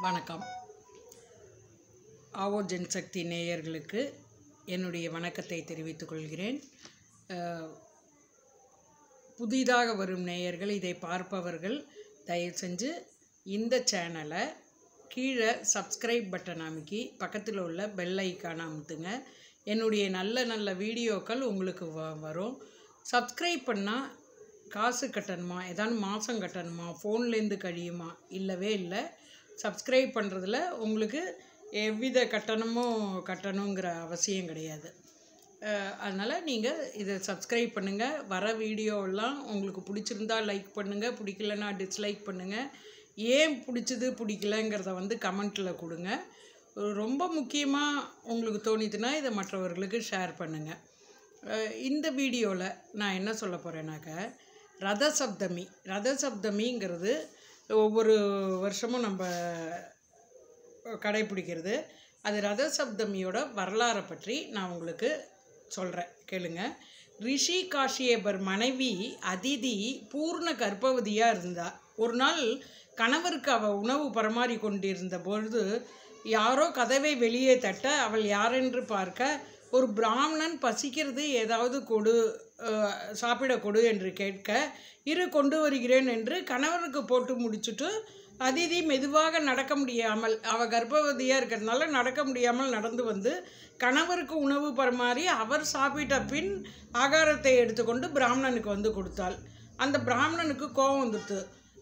வணக்கம். AovooJansakthi நேயர்களுக்கு என்னுடைய வணக்கத்தை தெரிவித்துக் கொள்கிறேன். புதிதாக வரும் நேயர்கள், இதை பார்ப்பவர்கள் தயவு செஞ்சு இந்த சேனலை கீழே சப்ஸ்கிரைப் பட்டன் அமைக்கி பக்கத்தில் உள்ள பெல் ஐக்கானை அமுத்துங்க. என்னுடைய நல்ல நல்ல வீடியோக்கள் உங்களுக்கு வரும். சப்ஸ்கிரைப் பண்ணால் காசு கட்டணுமா, ஏதாவது மாதம் கட்டணுமா, ஃபோன்லேருந்து கழியுமா? இல்லவே இல்லை. சப்ஸ்கிரைப் பண்ணுறதுல உங்களுக்கு எவ்வித கட்டணுங்கிற அவசியம் கிடையாது. அதனால் நீங்கள் இதை சப்ஸ்கிரைப் பண்ணுங்கள். வர வீடியோவெல்லாம் உங்களுக்கு பிடிச்சிருந்தா லைக் பண்ணுங்கள், பிடிக்கலன்னா டிஸ்லைக் பண்ணுங்கள். ஏன் பிடிச்சது பிடிக்கலங்கிறத கமெண்ட்டில் கொடுங்க. ரொம்ப முக்கியமாக உங்களுக்கு தோணிதுன்னா இதை மற்றவர்களுக்கு ஷேர் பண்ணுங்கள். இந்த வீடியோவில் நான் என்ன சொல்ல போகிறேன்னாக்கா, ரதசப்தமிங்கிறது ஒவ்வொரு வருஷமும் நம்ம கடைப்பிடிக்கிறது. அது ரதசப்தமியோட வரலாறை பற்றி நான் உங்களுக்கு சொல்கிறேன், கேளுங்க. ரிஷி காஷ்யபர் மனைவி அதிதி பூர்ண கர்ப்பவதியாக இருந்தாள். ஒரு நாள் கணவருக்கு அவள் உணவு பரிமாறி கொண்டிருந்த பொழுது யாரோ கதவை வெளியே தட்ட அவள் யாரென்று பார்க்க, ஒரு பிராமணன் பசிக்கிறது, ஏதாவது கொடு, சாப்பிட கொடு என்று கேட்க, இரு கொண்டு வருகிறேன் என்று கணவனுக்கு போட்டு முடிச்சுட்டு அதிதி மெதுவாக நடக்க முடியாமல், அவள் கர்ப்பவதியாக இருக்கிறதுனால நடக்க முடியாமல் நடந்து வந்து கணவருக்கு உணவு பரிமாறி அவர் சாப்பிட்ட பின் ஆகாரத்தை எடுத்துக்கொண்டு பிராமணனுக்கு கொடுத்தாள். அந்த பிராமணனுக்கு கோபம் வந்துட்டு,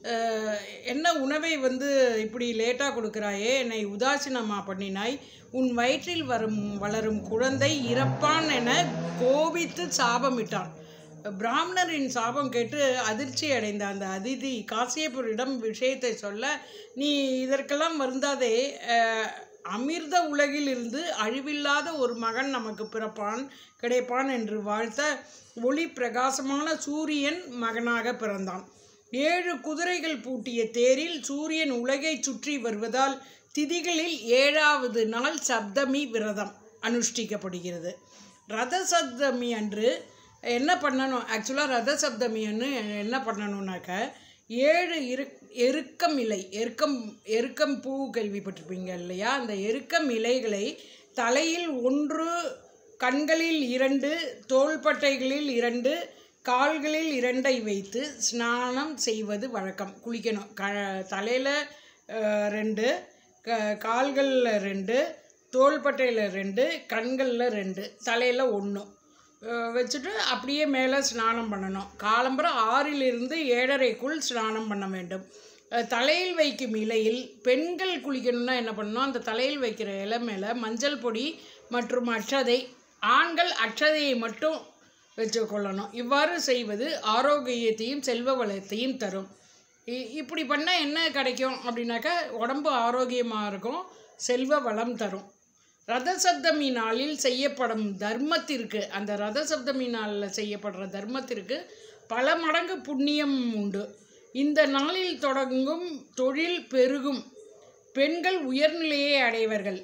என்ன உணவை இப்படி லேட்டாக கொடுக்குறாயே, என்னை உதாசீனமாக பண்ணினாய், உன் வயிற்றில் வளரும் குழந்தை இறப்பான் என கோபித்து சாபமிட்டான். பிராமணரின் சாபம் கேட்டு அதிர்ச்சி அடைந்த அந்த அதிதி காசியப்பரிடம் விஷயத்தை சொல்ல, நீ இதற்கெல்லாம் வருந்தாதே, அமிர்த உலகில் இருந்து அழிவில்லாத ஒரு மகன் நமக்கு கிடைப்பான் என்று வாழ்த்த, ஒளி பிரகாசமான சூரியன் மகனாக பிறந்தான். 7 குதிரைகள் பூட்டிய தேரில் சூரியன் உலகை சுற்றி வருவதால் திதிகளில் 7வது நாள் சப்தமி விரதம் அனுஷ்டிக்கப்படுகிறது. ரதசப்தமி அன்று என்ன பண்ணணும்? ஆக்சுவலாக ரதசப்தமி அன்று என்ன பண்ணணுன்னாக்க, 7 எருக்கம் இலை, எருக்கம் பூ கேள்விப்பட்டிருப்பீங்க இல்லையா? அந்த எருக்கம் இலைகளை தலையில் 1, கண்களில் 2, தோள்பட்டைகளில் 2, கால்களில் 2 வைத்து ஸ்நானம் செய்வது வழக்கம். குளிக்கணும். தலையில் 2, கால்களில் 2, தோள்பட்டையில் 2, கண்களில் 2, தலையில் 1 வச்சுட்டு அப்படியே மேலே ஸ்நானம் பண்ணணும். காலம்பரம் 6லிருந்து 7:30க்குள் ஸ்நானம் பண்ண வேண்டும். தலையில் வைக்கும் இலையில் பெண்கள் குளிக்கணும்னா என்ன பண்ணணும்? அந்த தலையில் வைக்கிற இலை மேலே மஞ்சள் பொடி மற்றும் அட்சதை, ஆண்கள் அட்சதையை மட்டும் வச்சு கொள்ளணும். இவ்வாறு செய்வது ஆரோக்கியத்தையும் செல்வ வளத்தையும் தரும். இப்படி பண்ணால் என்ன கிடைக்கும் அப்படின்னாக்கா, உடம்பு ஆரோக்கியமாக இருக்கும், செல்வ வளம் தரும். ரதசப்தமி நாளில் செய்யப்படும் தர்மத்திற்கு, அந்த ரதசப்தமி நாளில் செய்யப்படுற தர்மத்திற்கு பல மடங்கு புண்ணியம் உண்டு. இந்த நாளில் தொடங்கும் தொழில் பெருகும், பெண்கள் உயர்நிலையை அடைவர்கள்,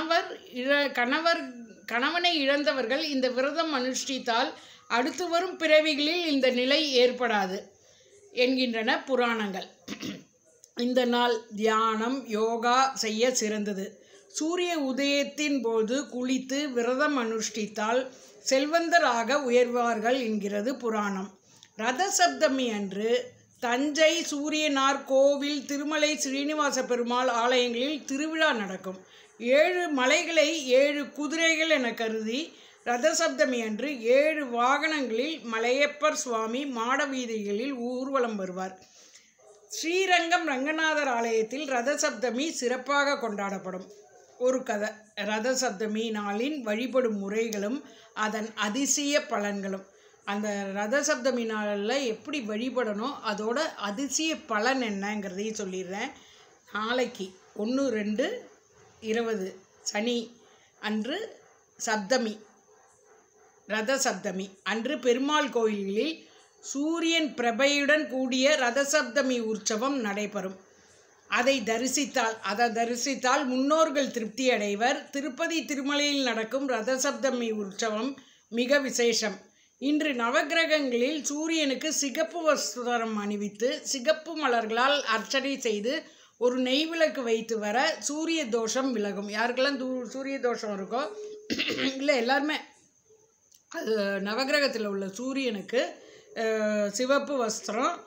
கணவனை இழந்தவர்கள் இந்த விரதம் அனுஷ்டித்தால் அடுத்து வரும் பிறவிகளில் இந்த நிலை ஏற்படாது என்கின்றன புராணங்கள். இந்த நாள் தியானம், யோகா செய்ய சிறந்தது. சூரிய உதயத்தின் போது குளித்து விரதம் அனுஷ்டித்தால் செல்வந்தராக உயர்வார்கள் என்கிறது புராணம். ரதசப்தமி அன்று தஞ்சை சூரியனார் கோவில், திருமலை ஸ்ரீனிவாச பெருமாள் ஆலயங்களில் திருவிழா நடக்கும். 7 மலைகளை 7 குதிரைகள் என கருதி ரதசப்தமி அன்று 7 வாகனங்களில் மலையப்பர் சுவாமி மாட வீதிகளில் ஊர்வலம் வருவார். ஸ்ரீரங்கம் ரங்கநாதர் ஆலயத்தில் ரதசப்தமி சிறப்பாக கொண்டாடப்படும். ஒரு கதை. ரதசப்தமி நாளின் வழிபடும் முறைகளும் அதன் அதிசய பலன்களும். அந்த ரதசப்தமி நாளில் எப்படி வழிபடணும், அதோட அதிசய பலன் என்னங்கிறதையும் சொல்லிடுறேன். நாளைக்கு 1/2/20 சனி அன்று சப்தமி, ரதசப்தமி அன்று பெருமாள் கோயில்களில் சூரியன் பிரபையுடன் கூடிய ரதசப்தமி உற்சவம் நடைபெறும். அதை தரிசித்தால் முன்னோர்கள் திருப்தி அடைவர். திருப்பதி திருமலையில் நடக்கும் ரதசப்தமி உற்சவம் மிக விசேஷம். இன்று நவக்கிரகங்களில் சூரியனுக்கு சிகப்பு வஸ்திரம் அணிவித்து சிகப்பு மலர்களால் அர்ச்சனை செய்து ஒரு நெய் விளக்கு வைத்து வர சூரிய தோஷம் விலகும். யாருக்கெல்லாம் சூரிய தோஷம் இருக்கோ இல்லை எல்லாருமே அது நவகிரகத்தில் உள்ள சூரியனுக்கு சிவப்பு வஸ்திரம்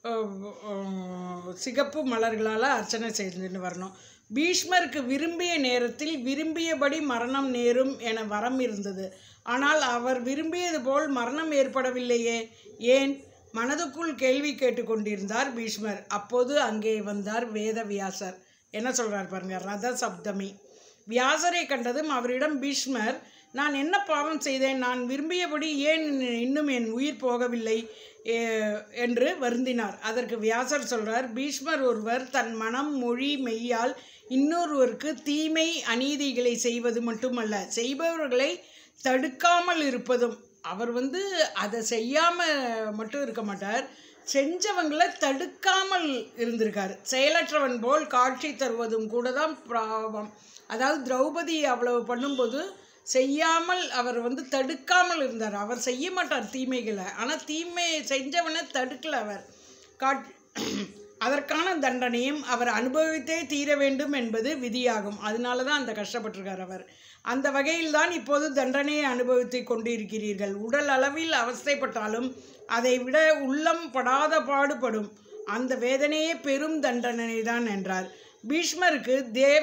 சிகப்பு மலர்களால் அர்ச்சனை செய்துன்னு வரணும். பீஷ்மருக்கு விரும்பிய நேரத்தில் விரும்பியபடி மரணம் நேரும் என வரம் இருந்தது. ஆனால் அவர் விரும்பியது போல் மரணம் ஏற்படவில்லையே, ஏன்? மனதுக்குள் கேள்வி கேட்டுக்கொண்டிருந்தார் பீஷ்மர். அப்போது அங்கே வந்தார் வேதவியாசர். என்ன சொல்கிறார் பாருங்க, ரதசப்தமி. வியாசரை கண்டதும் அவரிடம் பீஷ்மர், நான் என்ன பாவம் செய்தேன்? நான் விரும்பியபடி ஏன் இன்னும் என் உயிர் போகவில்லை என்று வருந்தினார். அதற்கு வியாசர் சொல்கிறார், பீஷ்மர் ஒருவர் தன் மனம் மொழி மெய்யால் இன்னொருவருக்கு தீமை அநீதிகளை செய்வது மட்டுமல்ல, செய்பவர்களை தடுக்காமல் இருப்பதும். அவர் அதை செய்யாமல் மட்டும் இருக்க மாட்டார், செஞ்சவங்களை தடுக்காமல் இருந்திருக்கார். செயலற்றவன் போல் காட்சி தருவதும் கூட தான் பாவம். அதாவது திரௌபதி அவ்வளவு பண்ணும்போது செய்யாமல் அவர் தடுக்காமல் இருந்தார். அவர் செய்ய மாட்டார் தீமைகளை, ஆனால் தீமை செஞ்சவனை தடுக்கல அவர். அதற்கான தண்டனையும் அவர் அனுபவித்தே தீர வேண்டும் என்பது விதியாகும். அதனால தான் அந்த கஷ்டப்பட்டிருக்கார் அவர். அந்த வகையில் தான் இப்போது தண்டனையை அனுபவித்து கொண்டிருக்கிறீர்கள். உடல் அளவில் அவஸ்தைப்பட்டாலும் அதை விட உள்ளம் படாத பாடுபடும் அந்த வேதனையே பெரும் தண்டனை தான் என்றார். பீஷ்மருக்கு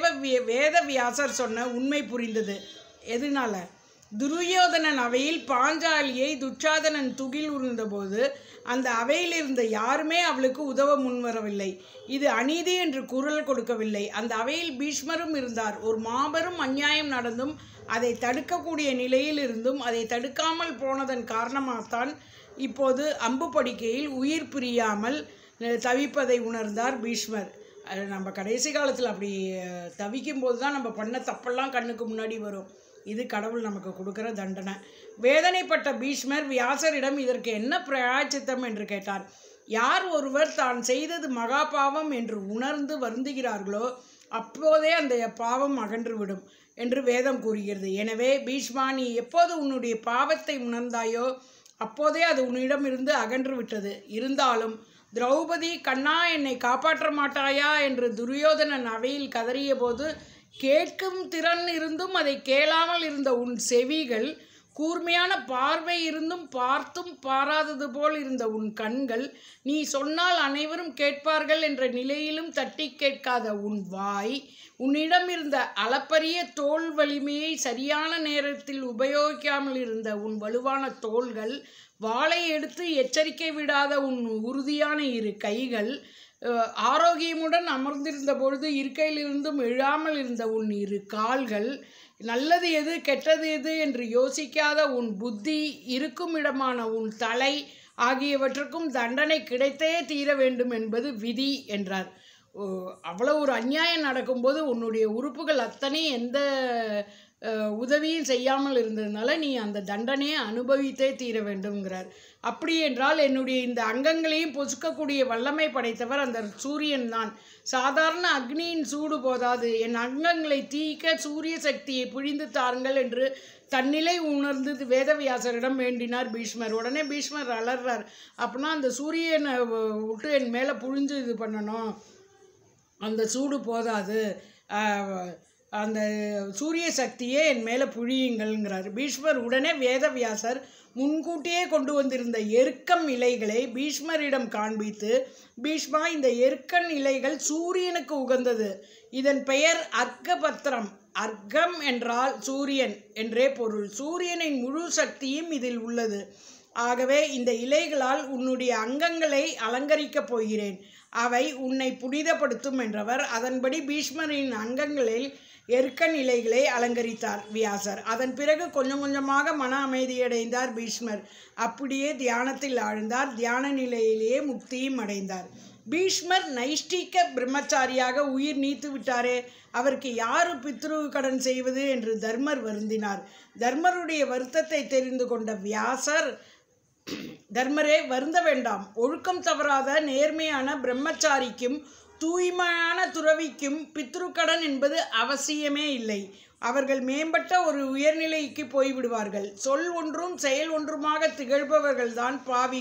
வேதவியாசர் சொன்ன உண்மை புரிந்தது. எதனால? துரியோதனன் அவையில் பாஞ்சாலியை துச்சாதனன் துகில் உருந்தபோது அந்த அவையில் இருந்த யாருமே அவளுக்கு உதவ முன்வரவில்லை. இது அநீதி என்று குரல் கொடுக்கவில்லை. அந்த அவையில் பீஷ்மரும் இருந்தார். ஒரு மாபெரும் அநியாயம் நடந்தும் அதை தடுக்கக்கூடிய நிலையில் இருந்தும் அதை தடுக்காமல் போனதன் காரணமாகத்தான் இப்போது அம்பு படிக்கையில் உயிர் பிரியாமல் தவிப்பதை உணர்ந்தார் பீஷ்மர். நம்ம கடைசி காலத்தில் அப்படி தவிக்கும்போது தான் நம்ம பண்ண தப்பெல்லாம் கண்ணுக்கு முன்னாடி வரும். இது கடவுள் நமக்கு கொடுக்குற தண்டனை. வேதனைப்பட்ட பீஷ்மர் வியாசரிடம் இதற்கு என்ன பிராயச்சித்தம் என்று கேட்டார். யார் ஒருவர் தான் செய்தது மகா பாவம் என்று உணர்ந்து வருந்துகிறார்களோ அப்போதே அந்த பாவம் அகன்றுவிடும் என்று வேதம் கூறுகிறது. எனவே பீஷ்மா, நீ எப்போது உன்னுடைய பாவத்தை உணர்ந்தாயோ அப்போதே அது உன்னிடமிருந்து அகன்று விட்டது. இருந்தாலும் திரௌபதி, கண்ணா என்னை காப்பாற்ற மாட்டாயா என்று துரியோதனன் அவையில் கதறிய போது கேட்கும் திறன் இருந்தும் அதை கேளாமல் இருந்த உன் செவிகள், கூர்மையான பார்வை இருந்தும் பார்த்தும் பாராதது போல் இருந்த உன் கண்கள், நீ சொன்னால் அனைவரும் கேட்பார்கள் என்ற நிலையிலும் தட்டி கேட்காத உன் வாய், உன்னிடம் இருந்த அளப்பரிய தோல் வலிமையை சரியான நேரத்தில் உபயோகிக்காமல் இருந்த உன் வலுவான தோள்கள், வாளை எடுத்து எச்சரிக்கை விடாத உன் உறுதியான இரு கைகள், ஆரோக்கியமுடன் அமர்ந்திருந்த பொழுது இருக்கையிலிருந்தும் எழாமல் இருந்த உன் இரு கால்கள், நல்லது எது கெட்டது எது என்று யோசிக்காத உன் புத்தி, இருக்கும் இடமான உன் தலை ஆகியவற்றுக்கும் தண்டனை கிடைத்தே தீர வேண்டும் என்பது விதி என்றார். அவ்வளோ ஒரு அநியாயம் நடக்கும்போது உன்னுடைய உறுப்புகள் அத்தனை எந்த உதவியும் செய்யாமல் இருந்ததுனால நீ அந்த தண்டனையை அனுபவித்தே தீர வேண்டும்ங்கிறார். அப்படி என்றால் என்னுடைய இந்த அங்கங்களையும் பொசுக்கக்கூடிய வல்லமை படைத்தவர் அந்த சூரியன் தான். சாதாரண அக்னியின் சூடு போதாது, என் அங்கங்களை தீக்க சூரிய சக்தியை பிழிந்து தாருங்கள் என்று தன்னிலை உணர்ந்து வேதவியாசரிடம் வேண்டினார் பீஷ்மர். உடனே பீஷ்மர் அலறார். அப்படின்னா அந்த சூரியனை விட்டு என் மேலே புழிஞ்சு இது பண்ணணும், அந்த சூடு போதாது, அந்த சூரிய சக்தியே என் மேலே புழியுங்கள்ங்கிறார் பீஷ்மர். உடனே வேதவியாசர் முன்கூட்டியே கொண்டு வந்திருந்த எருக்கம் இலைகளை பீஷ்மரிடம் காண்பித்து, பீஷ்மா, இந்த எருக்கன் இலைகள் சூரியனுக்கு உகந்தது. இதன் பெயர் அர்க்கபத்திரம். அர்க்கம் என்றால் சூரியன் என்றே பொருள். சூரியனின் முழு சக்தியும் இதில் உள்ளது. ஆகவே இந்த இலைகளால் உன்னுடைய அங்கங்களை அலங்கரிக்கப் போகிறேன், அவை உன்னை புனிதப்படுத்தும் என்றவர். அதன்படி பீஷ்மரின் அங்கங்களில் எருக்கன் இலைகளை அலங்கரித்தார் வியாசர். அதன் பிறகு கொஞ்சம் கொஞ்சமாக மன அமைதியடைந்தார் பீஷ்மர். அப்படியே தியானத்தில் ஆழ்ந்தார். தியான நிலையிலேயே முக்தியும் அடைந்தார். பீஷ்மர் நைஷ்டிக பிரம்மச்சாரியாக உயிர் நீத்து விட்டாரே, அவருக்கு யாரு பித்ரு கடன் செய்வது என்று தர்மர் வருந்தினார். தர்மருடைய வருத்தத்தை தெரிந்து கொண்ட வியாசர், தர்மரே, வருந்த வேண்டாம். ஒழுக்கம் தவறாத நேர்மையான பிரம்மச்சாரிக்கும் தூய்மையான துறவிக்கும் பித்ருக்கடன் என்பது அவசியமே இல்லை. அவர்கள் மேம்பட்ட ஒரு உயர்நிலைக்கு போய்விடுவார்கள். சொல் ஒன்றும் செயல் ஒன்றுமாக திகழ்பவர்கள்தான் பாவிகள்.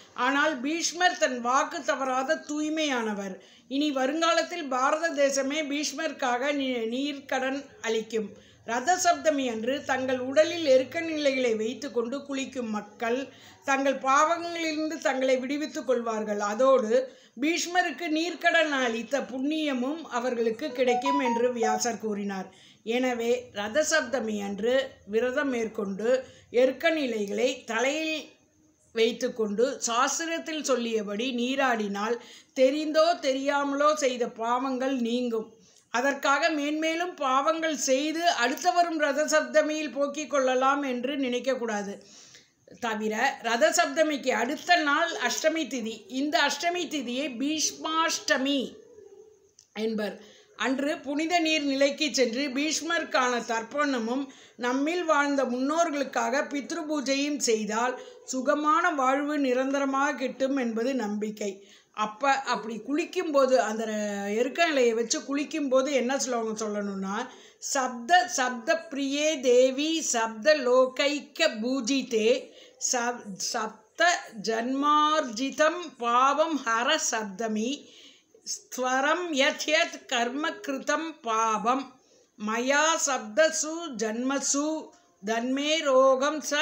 ஆனால் பீஷ்மர் தன் வாக்கு தவறாத தூய்மையானவர். இனி வருங்காலத்தில் பாரத தேசமே பீஷ்மருக்காக நீர்க்கடன் அளிக்கும். ரதசப்தமி அன்று தங்கள் உடலில் எருக்க நிலைகளை வைத்து கொண்டு குளிக்கும் மக்கள் தங்கள் பாவங்களிலிருந்து தங்களை விடுவித்துக் கொள்வார்கள். அதோடு பீஷ்மருக்கு நீர்க்கடன் அளித்த புண்ணியமும் அவர்களுக்கு கிடைக்கும் என்று வியாசர் கூறினார். எனவே ரதசப்தமி அன்று விரதம் மேற்கொண்டு எருக்க நிலைகளை தலையில் வைத்து கொண்டு சாஸ்திரத்தில் சொல்லியபடி நீராடினால் தெரிந்தோ தெரியாமலோ செய்த பாவங்கள் நீங்கும். அதற்காக மேன்மேலும் பாவங்கள் செய்து அடுத்த வரும் ரதசப்தமியில் போக்கிக் கொள்ளலாம் என்று நினைக்கக்கூடாது. தவிர ரதசப்தமிக்கு அடுத்த நாள் அஷ்டமி திதி. இந்த அஷ்டமி திதியை பீஷ்மாஷ்டமி என்பர். அன்று புனித நீர் நிலைக்கு சென்று பீஷ்மருக்கான தர்ப்பணமும் நம்மில் வாழ்ந்த முன்னோர்களுக்காக பித்ரு பூஜையும் செய்தால் சுகமான வாழ்வு நிரந்தரமாக கிட்டும் என்பது நம்பிக்கை. அப்படி குளிக்கும்போது அந்த எருக்க நிலையை வச்சு குளிக்கும்போது என்ன ஸ்லோகம் சொல்லணும்னா, சப்த பிரியே தேவி சப்த லோகைக்க பூஜிதே சப்த ஜன்மார்ஜிதம் பாவம் ஹர சப்தமி ஸ்வரம் யத் கர்ம கிருதம் பாவம் மயா சப்தசு ஜன்மசு தன்மே ரோகம் ச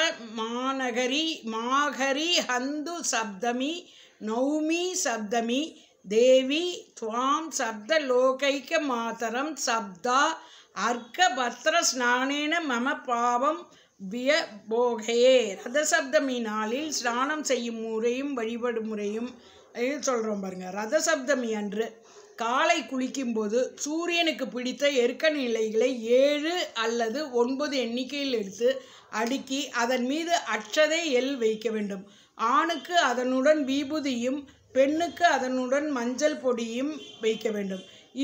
மாகரி ஹந்து சப்தமி நௌமி சப்தமி தேவி துவாம் சப்த லோகைக்க மாதரம் சப்தா அர்க்க பத்ர ஸ்நானேன மம பாவம் வியபோகையே. ரதசப்தமி நாளில் ஸ்நானம் செய்யும் முறையும் வழிபடும் முறையும் சொல்கிறோம் பாருங்கள். ரதசப்தமி அன்று காலை குளிக்கும்போது சூரியனுக்கு பிடித்த எருக்க நிலைகளை 7 அல்லது 9 எண்ணிக்கையில் எடுத்து அடுக்கி அதன் மீது அட்சதை வைக்க வேண்டும். ஆணுக்கு அதனுடன் விபூதியும் பெண்ணுக்கு அதனுடன் மஞ்சள் பொடியும் வைக்க வேண்டும்.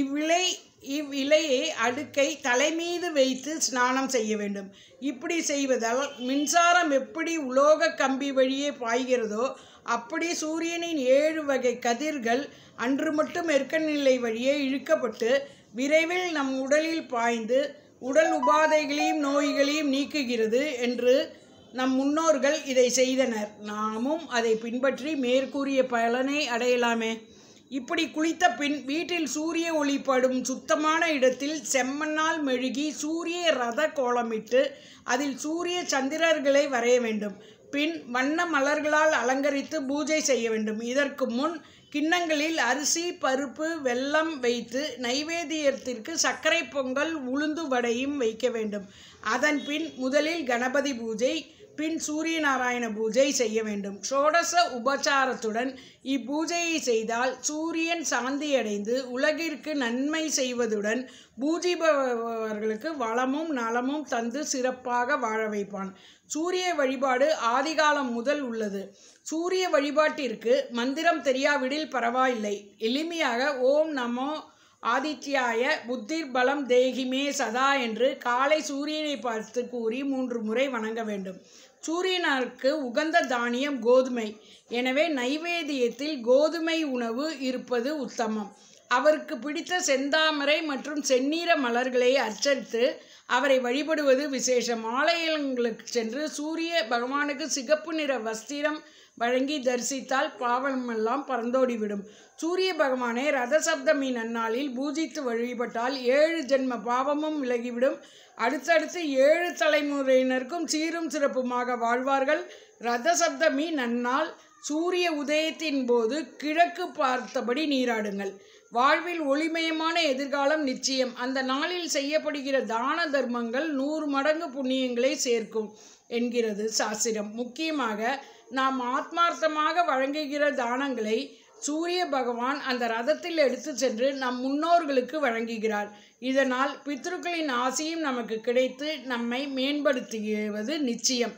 இவ்விலையை அடுக்கை தலைமீது வைத்து ஸ்நானம் செய்ய வேண்டும். இப்படி செய்வதால் மின்சாரம் எப்படி உலோக கம்பி வழியே பாய்கிறதோ அப்படி சூரியனின் 7 வகை கதிர்கள் அன்று மட்டும் எருக்க நிலை வழியே இழுக்கப்பட்டு விரைவில் நம் உடலில் பாய்ந்து உடல் உபாதைகளையும் நோய்களையும் நீக்குகிறது என்று நம் முன்னோர்கள் இதை செய்தனர். நாமும் அதை பின்பற்றி மேற்கூறிய பலனை அடையலாமே. இப்படி குளித்த பின் வீட்டில் சூரிய ஒளிப்படும் சுத்தமான இடத்தில் செம்மண்ணால் மெழுகி சூரிய ரத கோலமிட்டு அதில் சூரிய சந்திரர்களை வரைய வேண்டும். பின் வண்ண மலர்களால் அலங்கரித்து பூஜை செய்ய வேண்டும். இதற்கு முன் கிண்ணங்களில் அரிசி பருப்பு வெல்லம் வைத்து நைவேத்தியத்திற்கு சர்க்கரை பொங்கல் உளுந்து வடையும் வைக்க வேண்டும். அதன் பின் முதலில் கணபதி பூஜை பின் சூரிய நாராயண பூஜை செய்ய வேண்டும். ஷோடச உபச்சாரத்துடன் இப்பூஜையை செய்தால் சூரியன் சாந்தியடைந்து உலகிற்கு நன்மை செய்வதுடன் பூஜிப்பவர்களுக்கு வளமும் நலமும் தந்து சிறப்பாக வாழ வைப்பான். சூரிய வழிபாடு ஆதிகாலம் முதல் உள்ளது. சூரிய வழிபாட்டிற்கு மந்திரம் தெரியாவிடில் பரவாயில்லை. எளிமையாக ஓம் நமோ ஆதித்யாய புத்திர் பலம் தேகிமே சதா என்று காலை சூரியனை பார்த்து கூறி 3 முறை வணங்க வேண்டும். சூரியனுக்கு உகந்த தானியம் கோதுமை. எனவே நைவேத்தியத்தில் கோதுமை உணவு இருப்பது உத்தமம். அவருக்கு பிடித்த செந்தாமரை மற்றும் செந்நீர மலர்களை அர்ச்சித்து அவரை வழிபடுவது விசேஷம். ஆலயங்களுக்கு சென்று சூரிய பகவானுக்கு சிகப்பு நிற வஸ்திரம் வழங்கி தரிசித்தால் பாவமெல்லாம் பறந்தோடிவிடும். சூரிய பகவானை ரதசப்தமி நன்னாளில் பூஜித்து வழிபட்டால் 7 ஜென்ம பாவமும் விலகிவிடும். அடுத்தடுத்து 7 தலைமுறையினருக்கும் சீரும் சிறப்புமாக வாழ்வார்கள். ரதசப்தமி நன்னாள் சூரிய உதயத்தின் போது கிழக்கு பார்த்தபடி நீராடுங்கள். வாழ்வில் ஒளிமயமான எதிர்காலம் நிச்சயம். அந்த நாளில் செய்யப்படுகிற தான தர்மங்கள் 100 மடங்கு புண்ணியங்களை சேர்க்கும் என்கிறது சாஸ்திரம். முக்கியமாக நாம் ஆத்மார்த்தமாக வழங்குகிற தானங்களை சூரிய பகவான் அந்த ரதத்தில் எடுத்து சென்று நம் முன்னோர்களுக்கு வழங்குகிறார். இதனால் பித்ருக்களின் ஆசையும் நமக்கு கிடைத்து நம்மை மேம்படுத்துவது நிச்சயம்.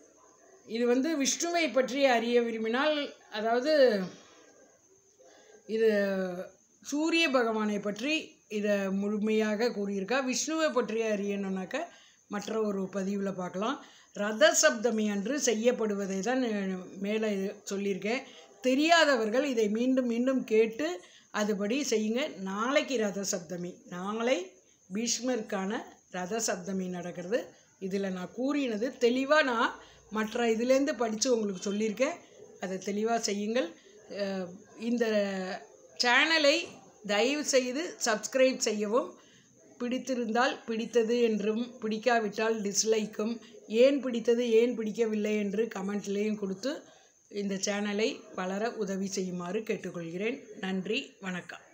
இது விஷ்ணுவை பற்றி அறிய விரும்பினால், அதாவது இது சூரிய பகவானை பற்றி இதை முழுமையாக கூறியிருக்கா. விஷ்ணுவை பற்றி அறியணுன்னாக்க மற்ற ஒரு பதிவில் பார்க்கலாம். ரதசப்தமி அன்று செய்யப்படுவதை தான் மேலே சொல்லியிருக்கேன். தெரியாதவர்கள் இதை மீண்டும் மீண்டும் கேட்டு அதுபடி செய்யுங்க. நாளைக்கு ரதசப்தமி, நாளை பீஷ்மருக்கான ரதசப்தமி நடக்கிறது. இதில் நான் கூறினது தெளிவாக நான் மற்ற இதுலேருந்து படித்து உங்களுக்கு சொல்லியிருக்கேன். அதை தெளிவாக செய்யுங்கள். இந்த சேனலை தயவு செய்து சப்ஸ்கிரைப் செய்யவும். பிடித்திருந்தால் பிடித்தது என்றும், பிடிக்காவிட்டால் டிஸ்லைக்கும், ஏன் பிடித்தது ஏன் பிடிக்கவில்லை என்று கமெண்ட்லேயும் கொடுத்து இந்த சேனலை வளர உதவி செய்யுமாறு கேட்டுக்கொள்கிறேன். நன்றி, வணக்கம்.